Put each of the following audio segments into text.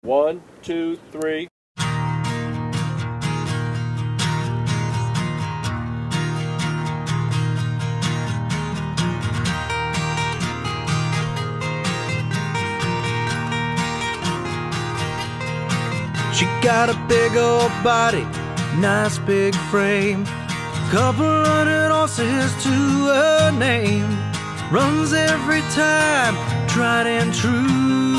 1, 2, 3. She got a big old body, nice big frame, couple hundred horses to her name. Runs every time, tried and true.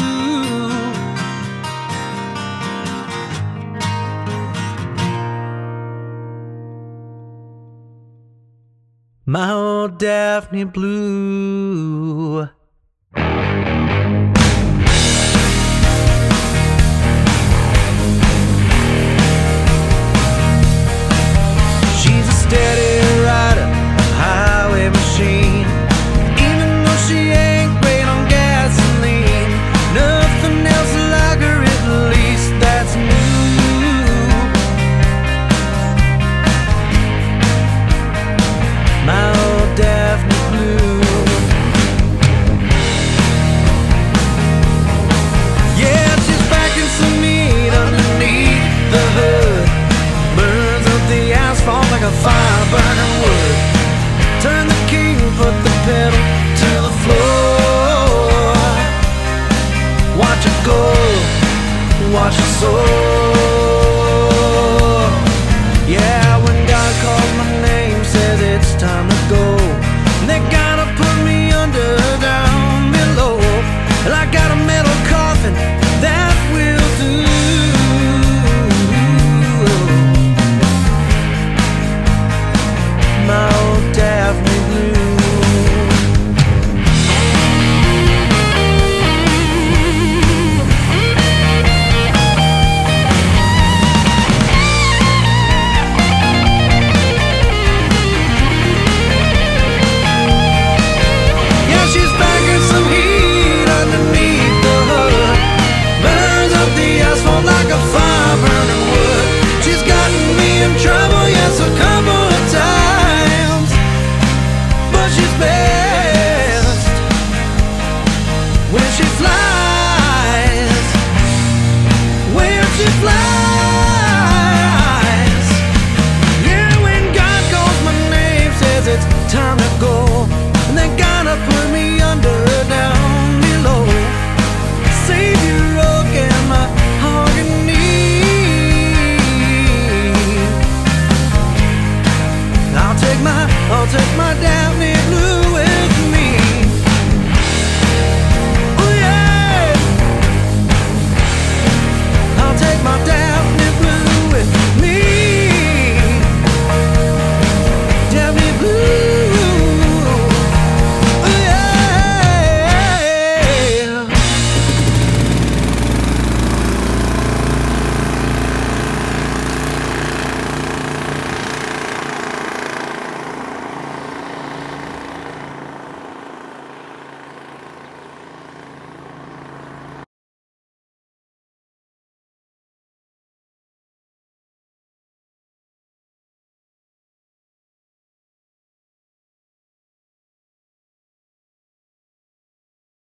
My old Daphne Blue. She's a steady rider, a highway machine. Even though she ain't great on gasoline, nothing else like her, at least that's new. My old Daphne Blue. Yeah, she's packing some meat underneath the hood. Burns up the asphalt like a fire burning wood. Turn the key, put the pedal to the floor. Watch it go, watch it soar. Yeah, when God calls my name, says it's time